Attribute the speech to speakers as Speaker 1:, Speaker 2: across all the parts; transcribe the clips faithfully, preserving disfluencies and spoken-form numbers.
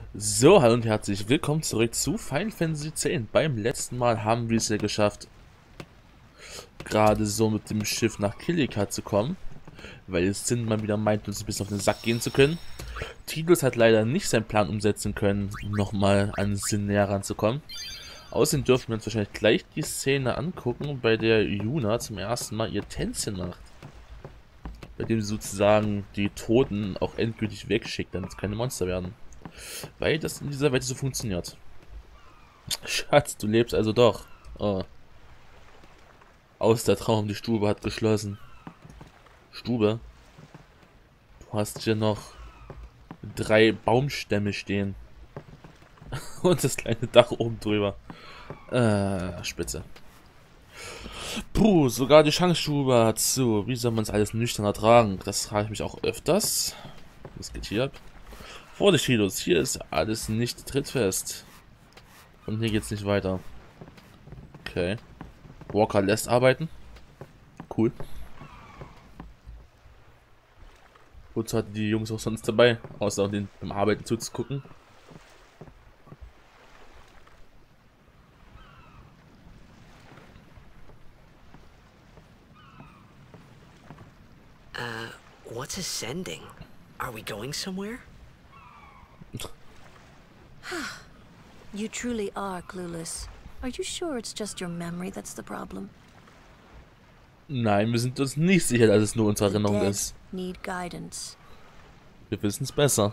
Speaker 1: So, hallo und herzlich willkommen zurück zu Final Fantasy X. Beim letzten Mal haben wir es ja geschafft, gerade so mit dem Schiff nach Kilika zu kommen, weil es Sinn mal wieder meint, uns ein bisschen auf den Sack gehen zu können. Tidus hat leider nicht seinen Plan umsetzen können, um nochmal an Sin näher ranzukommen. Außerdem dürfen wir uns wahrscheinlich gleich die Szene angucken, bei der Yuna zum ersten Mal ihr Tänzchen macht. Bei dem sie sozusagen die Toten auch endgültig wegschickt, damit es keine Monster werden. Weil das in dieser Welt so funktioniert. Schatz, du lebst also doch. Oh. Aus der Traum, die Stube hat geschlossen. Stube? Du hast hier noch drei Baumstämme stehen. Und das kleine Dach oben drüber. Äh, spitze. Puh, sogar die Schankstube hat zu. Wie soll man es alles nüchtern ertragen? Das frage ich mich auch öfters. Was geht hier ab? Vorsicht, Tidus, hier ist alles nicht trittfest. Und hier geht's nicht weiter. Okay. Walker lässt arbeiten. Cool. Wozu hatten die Jungs auch sonst dabei? Außer den beim Arbeiten zuzugucken.
Speaker 2: Uh, what's ascending? Are we going somewhere?
Speaker 3: You truly are clueless. Are you sure it's just your memory that's the problem?
Speaker 1: Nein, wir sind uns nicht sicher, dass es nur unsere
Speaker 3: The
Speaker 1: Erinnerung
Speaker 3: dead
Speaker 1: ist.
Speaker 3: need guidance.
Speaker 1: Wir wissen es besser.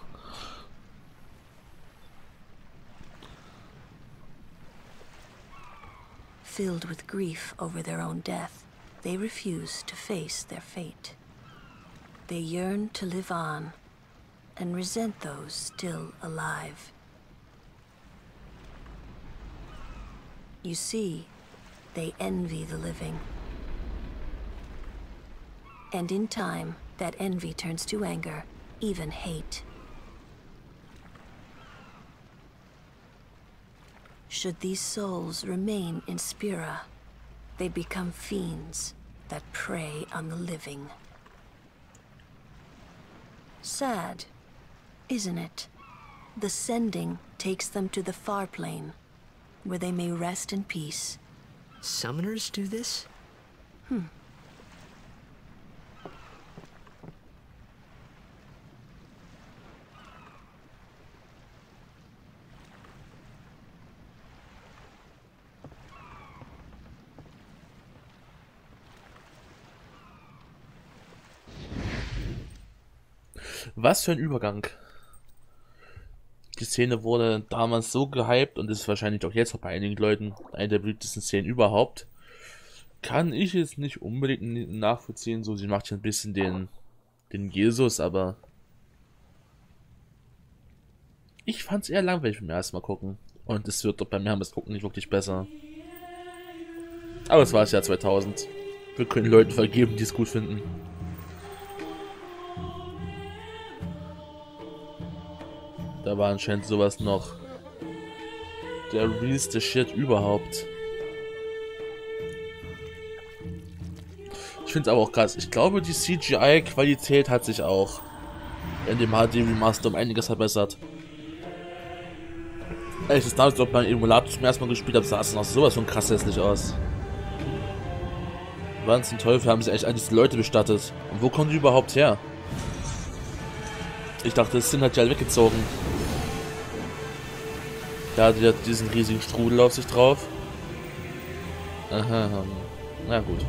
Speaker 3: Filled with grief over their own death, they refuse to face their fate. They yearn to live on and resent those still alive. You see, they envy the living. And in time, that envy turns to anger, even hate. Should these souls remain in Spira, they become fiends that prey on the living. Sad, isn't it? The sending takes them to the far plane, where they may rest in peace.
Speaker 2: Summoners do this?
Speaker 3: Hmm.
Speaker 1: Was für ein Übergang. Die Szene wurde damals so gehypt und ist wahrscheinlich auch jetzt noch bei einigen Leuten eine der beliebtesten Szenen überhaupt. Kann ich jetzt nicht unbedingt nachvollziehen, so sie macht ja ein bisschen den, den Jesus, aber ich fand es eher langweilig beim ersten Mal gucken. Und es wird doch beim mehrmals gucken nicht wirklich besser. Aber es war das Jahr zweitausend. Wir können Leuten vergeben, die es gut finden. Da war anscheinend sowas noch der realste Shit überhaupt. Ich finde es aber auch krass. Ich glaube, die C G I-Qualität hat sich auch in dem H D Remaster um einiges verbessert. Als ich das damals dort beim Emulator zum ersten Mal gespielt habe, sah es noch sowas von krass hässlich aus. Wann zum Teufel haben sie eigentlich all diese Leute bestattet? Und wo kommen die überhaupt her? Ich dachte, es sind halt ja weggezogen. Da hat ja diesen riesigen Strudel auf sich drauf. Aha, na gut.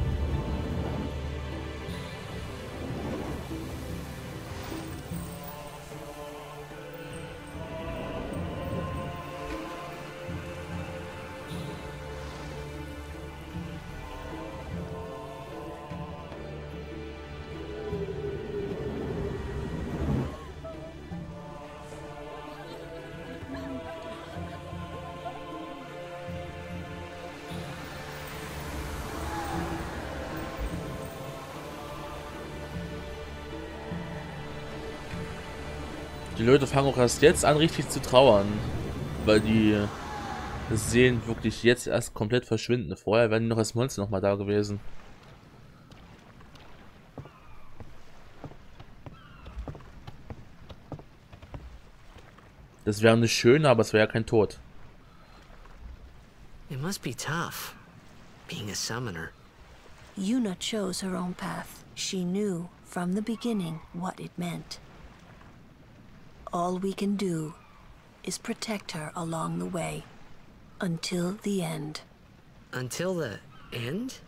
Speaker 1: Die Leute fangen auch erst jetzt an, richtig zu trauern, weil die Seelen wirklich jetzt erst komplett verschwinden. Vorher wären die noch als Monster noch mal da gewesen. Das wäre nicht schön, aber es wäre ja kein Tod.
Speaker 2: It must be tough, being a summoner.
Speaker 3: Yuna chose her own path. She knew from the beginning what it meant. All we can do is protect her along the way. Until the end.
Speaker 2: Until the end?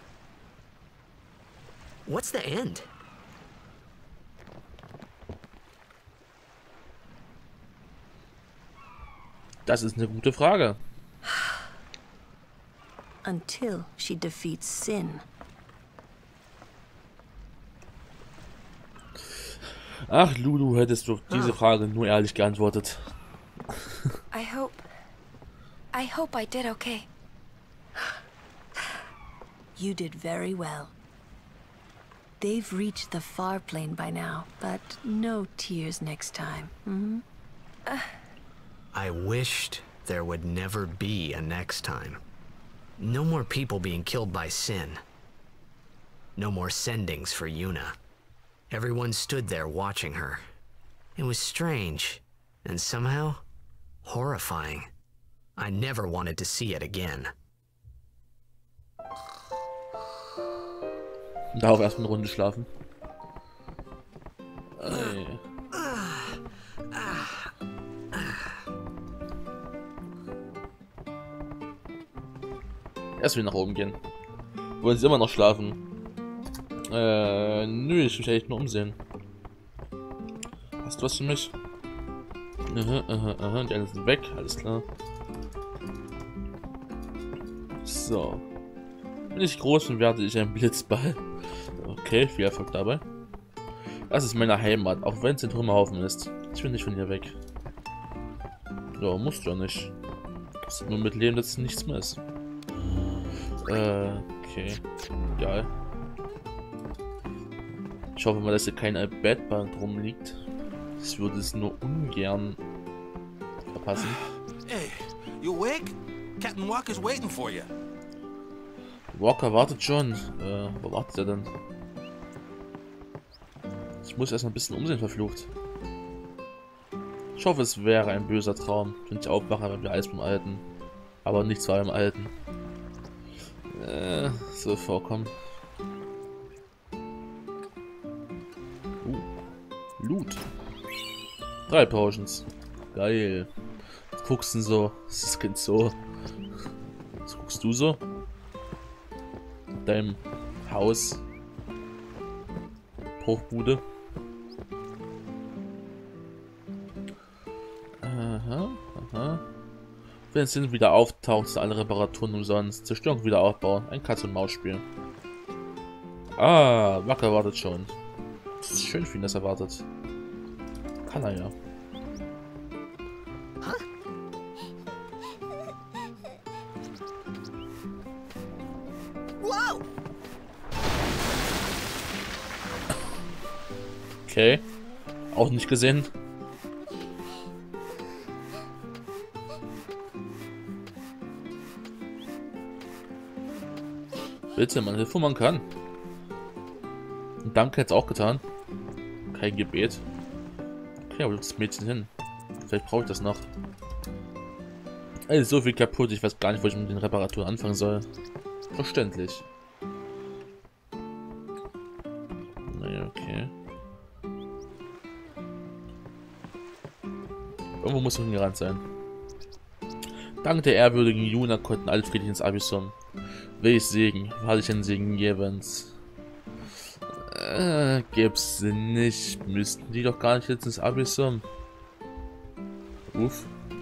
Speaker 2: What's the end?
Speaker 1: Das ist eine gute Frage.
Speaker 3: Until she defeats sin.
Speaker 1: Ach, Lulu, hättest du diese Frage nur ehrlich geantwortet.
Speaker 4: I hope... I hope I did okay.
Speaker 3: You did very well. They've reached the far plane by now, but no tears next time. Hmm?
Speaker 2: Uh. I wished there would never be a next time. No more people being killed by sin. No more sendings for Yuna. Everyone stood there watching her. It was strange, and somehow horrifying. I never wanted to see it again.
Speaker 1: Darauf erstmal eine Runde schlafen. Ey. Erst wieder nach oben gehen. Wollen sie immer noch schlafen? Äh, nö, ich will echt nur umsehen. Hast du was für mich? Aha, aha, aha, die anderen sind weg, alles klar. So. Bin ich groß und werde ich ein Blitzball. Okay, viel Erfolg dabei. Das ist meine Heimat, auch wenn es ein Trümmerhaufen ist. Ich will nicht von hier weg. Ja, musst du ja nicht. Das ist nur mit Leben, dass es nichts mehr ist. Äh, okay. Egal. Ich hoffe mal, dass hier kein Bettband rumliegt. Ich würde es nur ungern verpassen.
Speaker 5: Hey, you awake? Captain Walker's waiting for you.
Speaker 1: Walker wartet schon. Äh, wo wartet er denn? Ich muss erst mal ein bisschen umsehen, verflucht. Ich hoffe, es wäre ein böser Traum, wenn ich aufwache, wenn wir alles beim Alten. Aber nichts war im Alten. Äh, so vorkommen. Uh, Loot. Drei Potions. Geil. Was guckst du denn so? Das ist Kind so. Was guckst du so? In deinem Haus. Hochbude. Aha, aha. Wenn es Sinn wieder auftaucht, sind alle Reparaturen umsonst. Zerstörung wieder aufbauen. Ein Katz-und-Maus-Spiel. Ah, Wacker wartet schon. Das ist schön für ihn, dass er wartet. Kann er ja.
Speaker 2: Wow!
Speaker 1: Okay. Auch nicht gesehen. Bitte, man hilft, wo man kann. Und Danke hätte es auch getan. Kein Gebet. Okay, aber das Mädchen hin. Vielleicht brauche ich das noch. Ey, so viel kaputt, ich weiß gar nicht, wo ich mit den Reparaturen anfangen soll. Verständlich. Naja, okay. Irgendwo muss hingerannt sein. Dank der ehrwürdigen Yuna konnten alle friedlich ins Abyssum. Welch Segen, hatte ich einen Segen Jevens. Äh, gibt's nicht. Müssten die doch gar nicht jetzt ins Abyssum. Uff.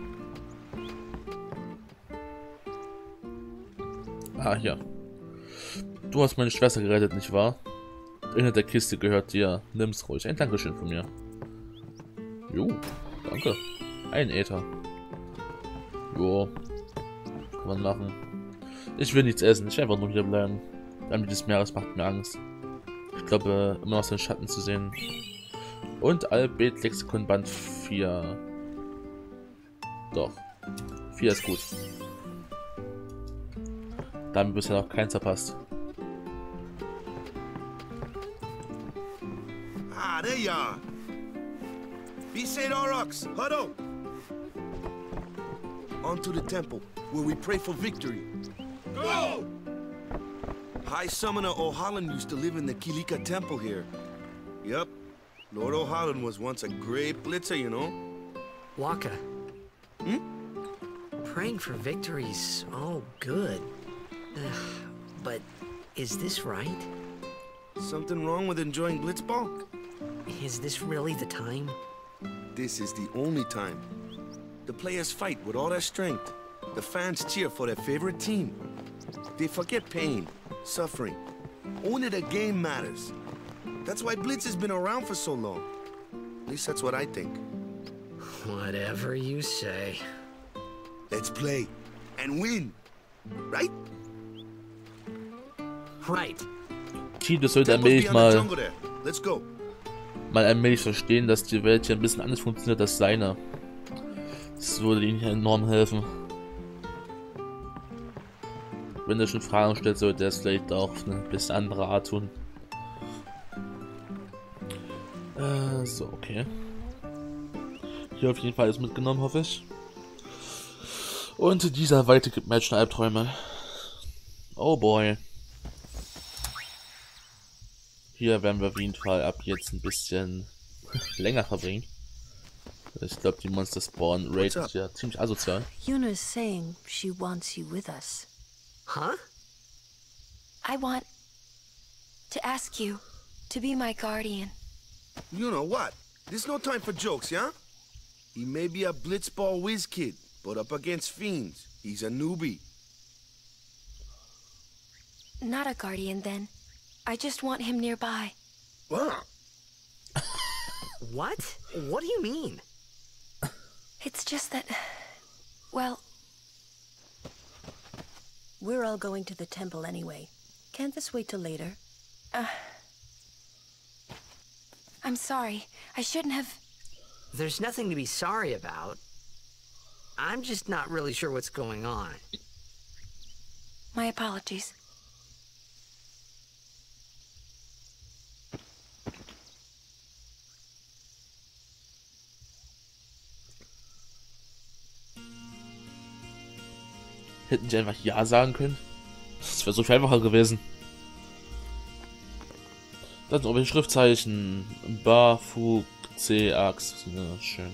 Speaker 1: Ah, hier. Du hast meine Schwester gerettet, nicht wahr? Der Inhalt der Kiste gehört dir. Nimm's ruhig. Ein Dankeschön von mir. Jo, danke. Ein Äther. Jo. Kann man machen. Ich will nichts essen. Ich will einfach nur hier bleiben. Damit des Meeres macht mir Angst. Ich glaube, immer noch seinen Schatten zu sehen. Und Albet Lexikon Band vier. Doch. vier ist gut. Da haben wir bisher noch keins verpasst.
Speaker 5: Ah, there you are. Be Saint Aurochs, Huddle.
Speaker 6: On to the temple, where we pray for victory. Go! High Summoner O'Halloran used to live in the Kilika Temple here. Yup. Lord O'Halloran was once a great blitzer, you know?
Speaker 2: Waka.
Speaker 6: Hmm?
Speaker 2: Praying for victories, all good. Ugh, but is this right?
Speaker 6: Something wrong with enjoying Blitzball?
Speaker 2: Is this really the time?
Speaker 6: This is the only time. The players fight with all their strength. The fans cheer for their favorite team. They forget pain, suffering. Only the game matters. That's why Blitz has been around for so long. At least that's what I think.
Speaker 2: Whatever you say.
Speaker 6: Let's play and win, right?
Speaker 2: Right.
Speaker 1: Team, das sollte
Speaker 6: Temple's
Speaker 1: allmählich
Speaker 6: beyond the
Speaker 1: mal,
Speaker 6: jungle there. Let's go.
Speaker 1: mal allmählich verstehen, dass die Welt hier ein bisschen anders funktioniert als seine. Das würde ihnen enorm helfen. Wenn er schon Fragen stellt, sollte er es vielleicht auch auf eine bisschen andere Art tun. Äh, so, okay. Hier auf jeden Fall ist mitgenommen, hoffe ich. Und dieser Weite gibt mir jetzt schon Albträume. Oh boy. Hier werden wir auf jeden Fall ab jetzt ein bisschen länger verbringen. Ich glaube, die Monster Spawn Rate ist ja ziemlich asozial.
Speaker 3: Yuna is saying she wants you with us.
Speaker 2: Huh?
Speaker 4: I want to ask you to be my guardian.
Speaker 6: You know what? There's no time for jokes, yeah? He may be a Blitzball whiz kid, but up against fiends, he's a newbie.
Speaker 4: Not a guardian, then. I just want him nearby.
Speaker 6: What?
Speaker 2: What? What do you mean?
Speaker 4: It's just that... well...
Speaker 3: We're all going to the temple anyway. Can't this wait till later?
Speaker 4: Uh... I'm sorry. I shouldn't have...
Speaker 2: There's nothing to be sorry about. I'm just not really sure what's going on.
Speaker 4: My apologies.
Speaker 1: Hätten die einfach Ja sagen können? Das wäre so viel einfacher gewesen. Das sind irgendwelche Schriftzeichen. Bafug, C, Ax. Ja, schön.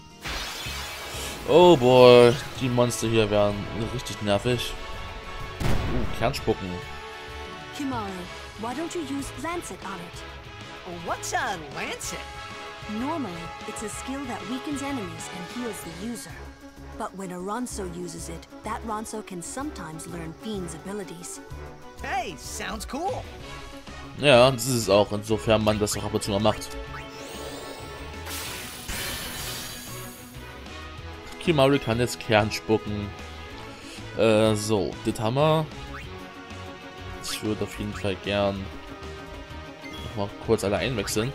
Speaker 1: Oh boy, die Monster hier werden richtig nervig. Uh, Kernspucken.
Speaker 3: Kimari, why don't you use Lancet on it?
Speaker 2: What's a lancet?
Speaker 3: Normally, it's a skill that weakens enemies and heals the user. But when a Ronso uses it, that Ronso can sometimes learn Fiend's abilities.
Speaker 2: Hey, sounds cool.
Speaker 1: Ja, das ist es auch, insofern man das auch ab und zu mal macht. Kimari kann jetzt Kern spucken. Äh, so, das haben wir. Ich würde auf jeden Fall gern noch mal kurz alle einwechseln.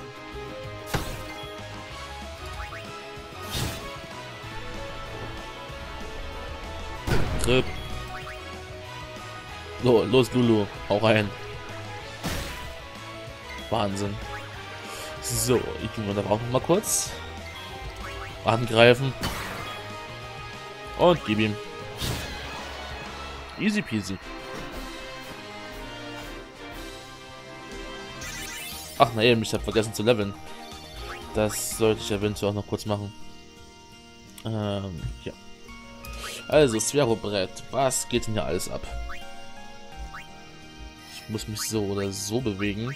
Speaker 1: Trip. So, los Lulu, hau rein. Wahnsinn. So, ich tue da auch noch mal kurz. Angreifen. Und gib ihm. Easy peasy. Ach na eben, ich habe vergessen zu leveln. Das sollte ich eventuell auch noch kurz machen. Ähm, ja. Also, Sphero-Brett. Was geht denn hier alles ab? Ich muss mich so oder so bewegen.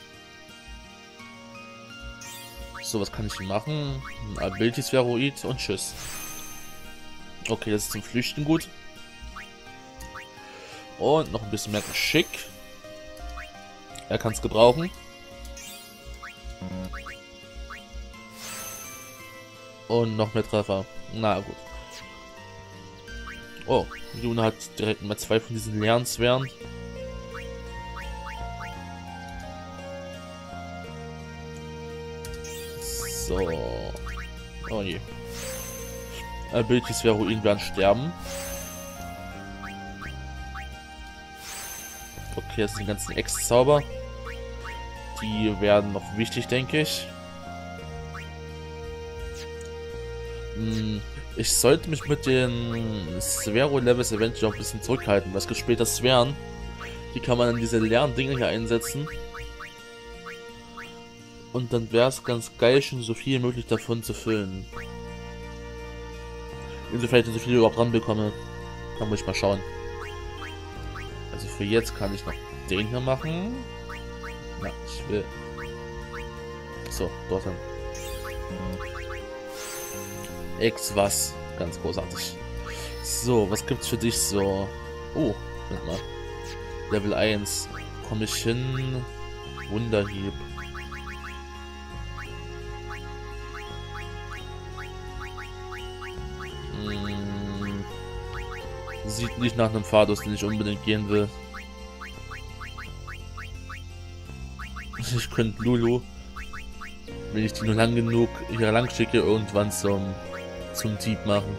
Speaker 1: So, was kann ich hier machen? Ein Ability-Spheroid und tschüss. Okay, das ist zum Flüchten gut. Und noch ein bisschen mehr Geschick. Er kann es gebrauchen. Und noch mehr Treffer. Na gut. Oh, Yuna hat direkt mal zwei von diesen Lernsphären. So. Oh je. Abilities Spheroiden werden sterben. Okay, das sind die ganzen Ex-Zauber. Die werden noch wichtig, denke ich. Hm, ich sollte mich mit den Sphero-Levels eventuell auch ein bisschen zurückhalten. Was gibt später Sphären? Die kann man in diese leeren Dinge hier einsetzen. Und dann wäre es ganz geil, schon so viel wie möglich davon zu füllen. Insofern ich so viel überhaupt ranbekomme. Da muss ich mal schauen. Also für jetzt kann ich noch den hier machen. Na, ich will... So, dorthin. X was. Ganz großartig. So, was gibt's für dich so? Oh, Moment mal. Level eins. Komme ich hin? Wunderhieb. Hm. Sieht nicht nach einem Pfad aus, den ich unbedingt gehen will. Ich könnte Lulu, wenn ich die nur lang genug hier lang schicke, irgendwann zum, zum Dieb machen.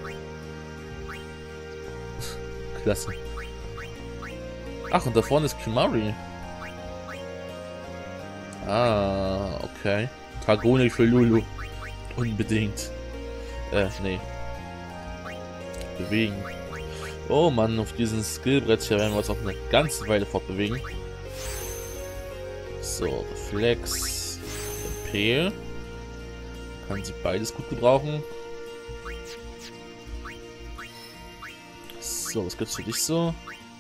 Speaker 1: Klasse. Ach, und da vorne ist Kimahri. Ah, okay. Dragonik für Lulu. Unbedingt. Äh, nee. Bewegen. Oh Mann, auf diesem Skillbrett hier werden wir uns auch eine ganze Weile fortbewegen. So, Reflex, M P. Kann sie beides gut gebrauchen. So, was gibt's für dich so?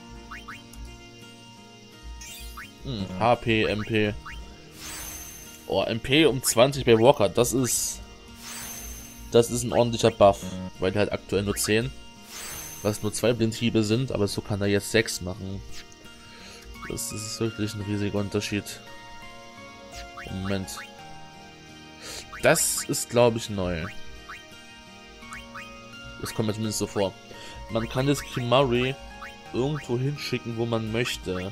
Speaker 1: Hm, H P, M P. Oh, M P um zwanzig bei Walker, das ist... Das ist ein ordentlicher Buff, weil der halt aktuell nur zehn. Was nur zwei Blindhiebe sind, aber so kann er jetzt sechs machen. Das ist wirklich ein riesiger Unterschied. Moment. Das ist, glaube ich, neu. Das kommt mir zumindest so vor. Man kann das Kimahri irgendwo hinschicken, wo man möchte.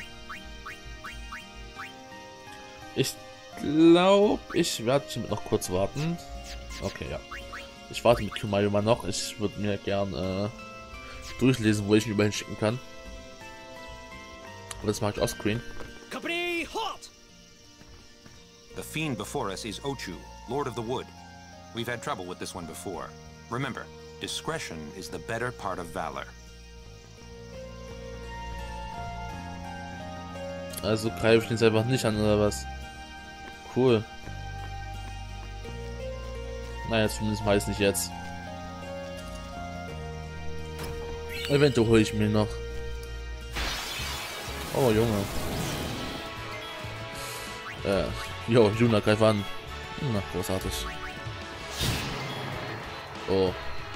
Speaker 1: Ich glaube, ich werde noch kurz warten. Okay, ja. Ich warte mit Kimahri mal noch. Ich würde mir gern äh, durchlesen, wo ich ihn überall hinschicken kann. Aber das mache ich offscreen.
Speaker 7: Company, halt!
Speaker 8: The fiend before us is Ochu, Lord of the Wood. We've had trouble with this one before. Remember, discretion is the better part of valor.
Speaker 1: Also greife ich den jetzt einfach nicht an, oder was? Cool. Naja, zumindest meist nicht jetzt. Eventuell hole ich mir noch. Oh, Junge. Äh, jo, Yuna, greif an. Na, großartig. Oh.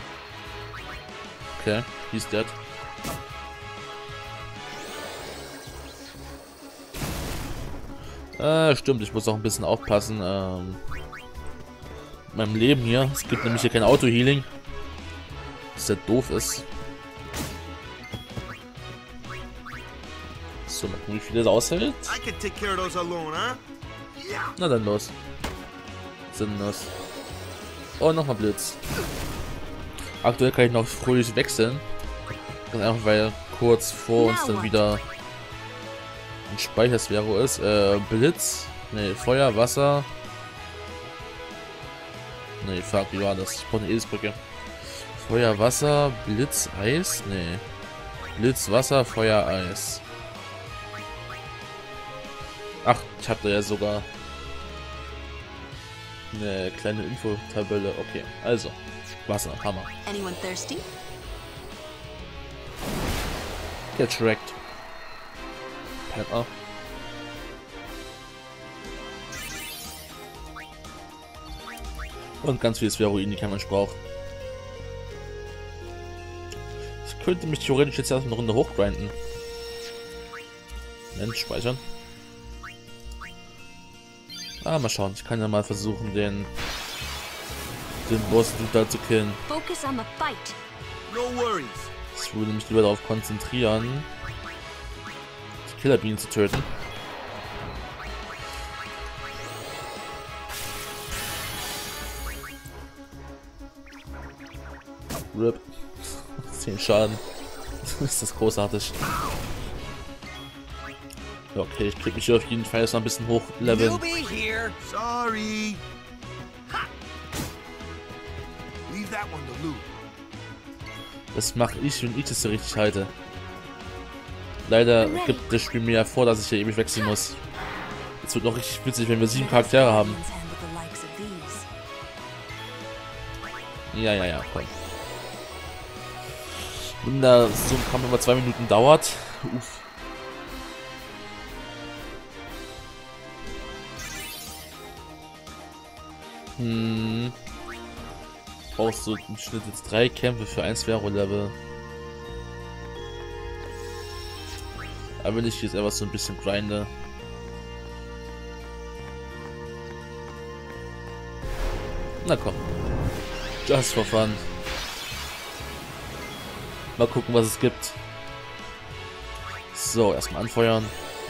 Speaker 1: Okay, he's dead. Äh, stimmt, ich muss auch ein bisschen aufpassen. Ähm, in meinem Leben hier. Es gibt nämlich hier kein Auto-Healing. Was ja doof ist. So, mal gucken, wie viel das aushält. Na dann los. Sinnlos. Oh, nochmal Blitz. Aktuell kann ich noch fröhlich wechseln. Ganz einfach, weil kurz vor uns dann wieder ein Speichersphäro ist. Äh, Blitz. Ne, Feuer, Wasser. Ne, fuck, wie war das? Ich brauche eine Eselsbrücke. Feuer, Wasser, Blitz, Eis. Ne. Blitz, Wasser, Feuer, Eis. Ach, ich habe da ja sogar eine kleine Infotabelle. Okay, also Wasser, Hammer.
Speaker 3: Anyone thirsty?
Speaker 1: Get wrecked. Pepper. Und ganz viele Spheroiden, die kein Mensch braucht. Ich könnte mich theoretisch jetzt erst eine Runde hochgrinden. Mensch, speichern. Ah, mal schauen. Ich kann ja mal versuchen, den den Boss da zu killen.
Speaker 3: Focus on the fight.
Speaker 6: No worries.
Speaker 1: Ich würde mich lieber darauf konzentrieren, die Killerbienen zu töten. Rip. zehn Schaden. Ist das großartig. Ja, okay, ich krieg mich hier auf jeden Fall jetzt noch ein bisschen hochleveln.
Speaker 5: Sorry. Leave leave that one to Lou.
Speaker 1: Das mache ich, wenn ich das so richtig halte. Leider gibt das Spiel mir ja vor, dass ich hier ewig wechseln muss. Es wird noch richtig witzig, wenn wir sieben Charaktere haben. Ja, ja, ja, komm. Wenn da so ein Kampf über zwei Minuten dauert. Uff. Hm. Brauchst du im Schnitt jetzt drei Kämpfe für ein Sphero-Level. Aber wenn ich jetzt einfach so ein bisschen grinde. Na komm. Just for fun. Mal gucken, was es gibt. So, erstmal anfeuern.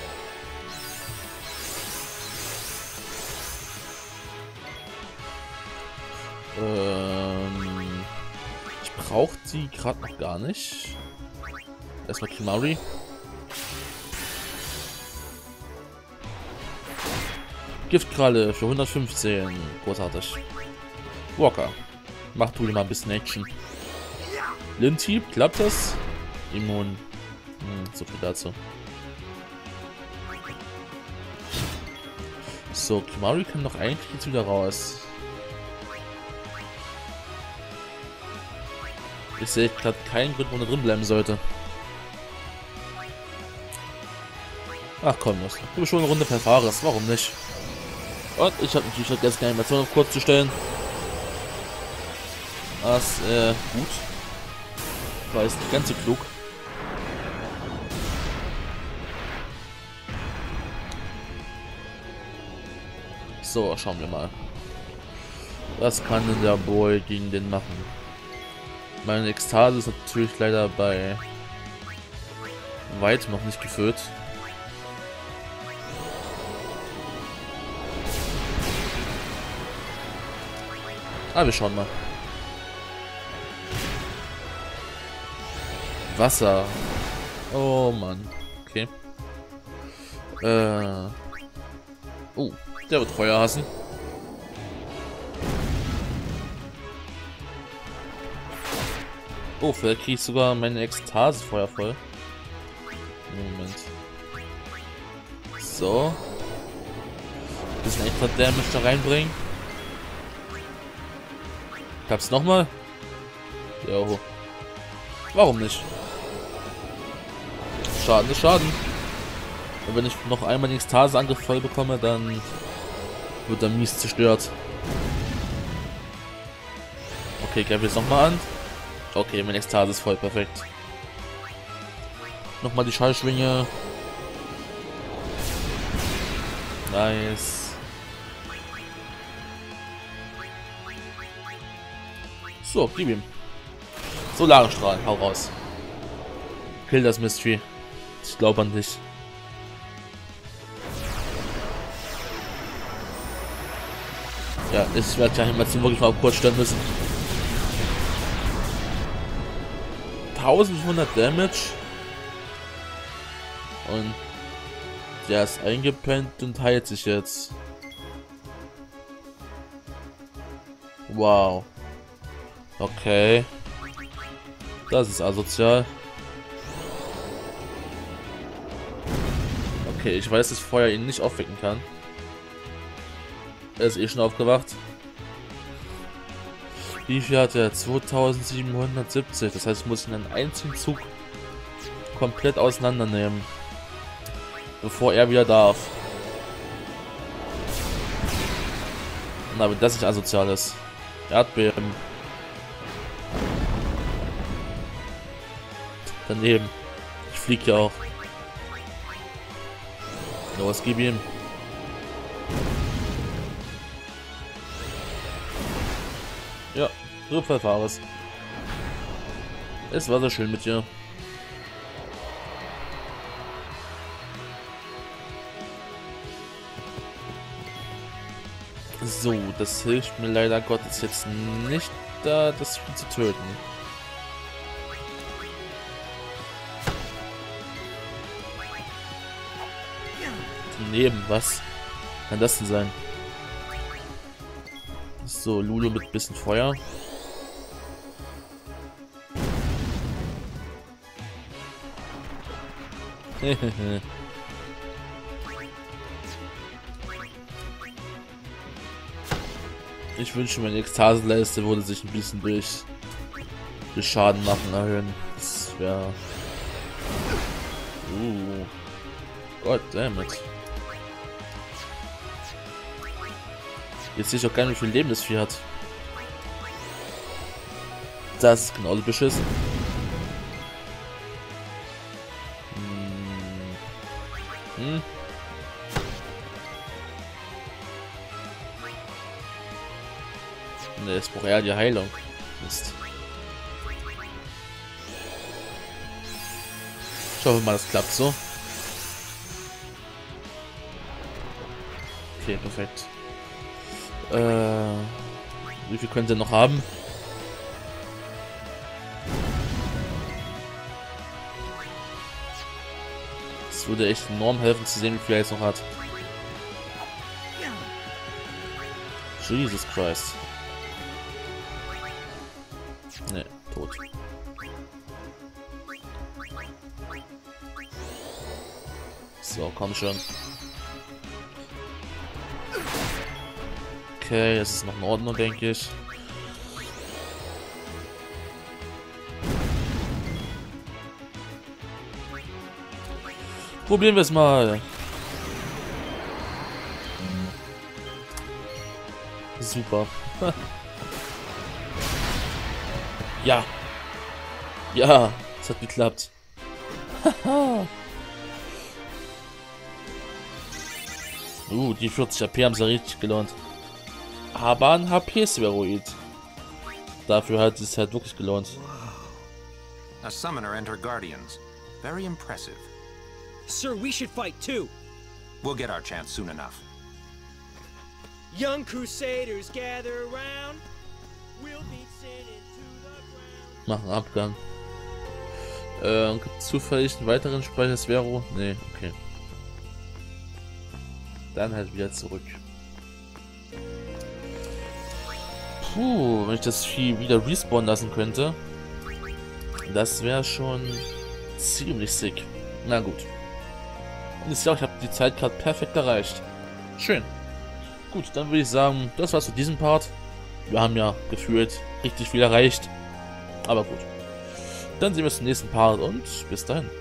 Speaker 1: Ähm, ich brauche die gerade noch gar nicht. Erstmal Kimahri. Giftkralle für hundertfünfzehn. Großartig. Walker. Mach du dir mal ein bisschen Action. Lindhieb, klappt das? Immun. Hm, so viel dazu. So, Kimahri kann doch eigentlich jetzt wieder raus. Ich sehe gerade keinen Grund, wo er drin bleiben sollte. Ach komm, das ist schon eine Runde per Fahres, warum nicht? Und ich habe natürlich vergessen, die Animation auf kurz zu stellen. Das, äh, gut. War jetzt nicht ganz so klug. So, schauen wir mal. Was kann denn der Boy gegen den machen? Meine Ekstase ist natürlich leider bei weitem noch nicht gefüllt. Ah, wir schauen mal. Wasser. Oh Mann. Okay. Äh. Oh, der wird Feuer hassen. Oh, vielleicht kriege ich sogar meine Ekstase Feuer voll. Moment. So. Ein bisschen extra Damage da reinbringen. Klappt's nochmal? Jo. Warum nicht? Schaden ist Schaden. Und wenn ich noch einmal den Ekstase-Angriff voll bekomme, dann wird er mies zerstört. Okay, greife jetzt nochmal an. Okay, mein Ekstase ist voll perfekt. Nochmal die Schallschwinge. Nice. So, gib ihm. Solarstrahl, hau raus. Kill das Mystery. Ich glaube an dich. Ja, ich werde die Animation wirklich mal kurz stellen müssen. eintausendfünfhundert Damage. Und der ist eingepennt und heilt sich jetzt. Wow. Okay. Das ist asozial. Okay, ich weiß, dass Feuer ihn nicht aufwecken kann. Er ist eh schon aufgewacht. Wie viel hat er? zweitausendsiebenhundertsiebzig. Das heißt, ich muss ihn in einem einzigen Zug komplett auseinandernehmen. Bevor er wieder darf. Na, wenn das nicht asozial ist. Erdbeben. Daneben. Ich fliege ja auch. Los, gib ihm. Ja, so Verfahres. Es war so schön mit dir. So, das hilft mir leider Gottes jetzt nicht, da das Spiel zu töten. Daneben, was kann das denn sein? So, Lulu mit bisschen Feuer. Ich wünsche, meine Ekstase-Leiste würde sich ein bisschen durch, durch Schaden machen erhöhen. Das wäre... Uh. God damn it. Jetzt sehe ich auch gar nicht, wie viel Leben das Vieh hat. Das ist genauso beschissen. Hm. Hm. Ne, jetzt braucht er die Heilung. Mist. Ich hoffe mal, das klappt so. Okay, perfekt. Äh, wie viel könnt ihr noch haben? Es würde echt enorm helfen zu sehen, wie viel er jetzt noch hat. Jesus Christ. Ne, tot. So, komm schon. Okay, es ist noch in Ordnung, denke ich. Probieren wir es mal. Super. Ja. Ja, es hat geklappt. uh, die vierzig H P haben sie richtig gelohnt. Aber ein H P-Spheroid. Dafür hat es halt wirklich gelohnt.
Speaker 8: A summoner and her guardians. Very impressive.
Speaker 7: Sir, we should fight too.
Speaker 8: We'll get our chance soon enough.
Speaker 7: Young Crusaders gather around. We'll beat sin into the ground.
Speaker 1: Machen Abgang. Äh, gibt es zufällig einen weiteren Speicher Sphero? Nee, okay. Dann halt wieder zurück. Puh, wenn ich das Vieh wieder respawnen lassen könnte, das wäre schon ziemlich sick. Na gut. Und ich sag, ich habe die Zeit gerade perfekt erreicht. Schön. Gut, dann würde ich sagen, das war's für diesen Part. Wir haben ja gefühlt richtig viel erreicht. Aber gut. Dann sehen wir uns im nächsten Part und bis dahin.